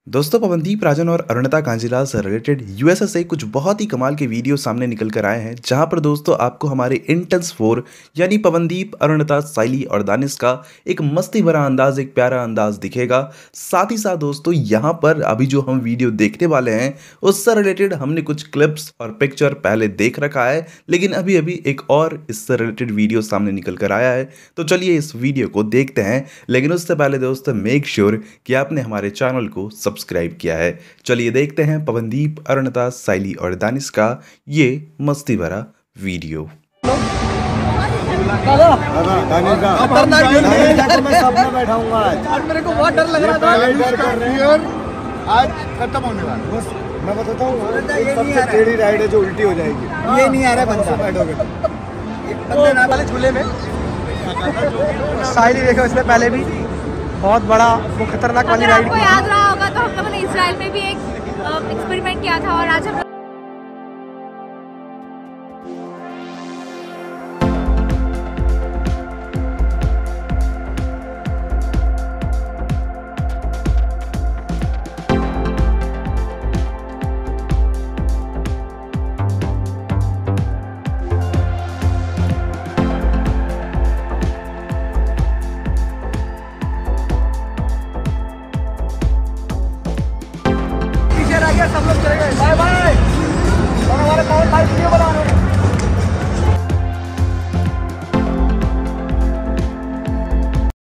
दोस्तों पवनदीप राजन और अरुणिता कांजीलाल से रिलेटेड यूएसए से कुछ बहुत ही कमाल के वीडियो सामने निकल कर आए हैं, जहां पर दोस्तों आपको हमारे इंटेंस 4 यानी पवनदीप, अरुणिता, साइली और दानिश का एक मस्ती भरा अंदाज, एक प्यारा अंदाज दिखेगा। साथ ही साथ दोस्तों यहां पर अभी जो हम वीडियो देखने वाले हैं उससे रिलेटेड हमने कुछ क्लिप्स और पिक्चर पहले देख रखा है, लेकिन अभी अभी एक और इससे रिलेटेड वीडियो सामने निकल कर आया है। तो चलिए इस वीडियो को देखते हैं, लेकिन उससे पहले दोस्तों मेक श्योर कि आपने हमारे चैनल को सब्सक्राइब किया है। चलिए देखते हैं पवनदीप, अरुणिता, साइली और दानिश का ये मस्ती भरा वीडियो। मेरे को बहुत डर लग रहा था। आज खत्म होने वाला। मैं बताता हूँ सबसे टेढ़ी राइड है जो उल्टी हो जाएगी। ये नहीं आ रहा बंदा बैठोगे बंदे वाले झूले में। साइली देखो इसमें पहले भी बहुत बड़ा वो खतरनाक वाली राइड। आपको याद रहा होगा तो हम लोगों ने इजराइल में भी एक एक्सपेरिमेंट किया था और आज हम सब लोग चले गए। Bye bye. हमारे 5 वीडियो बना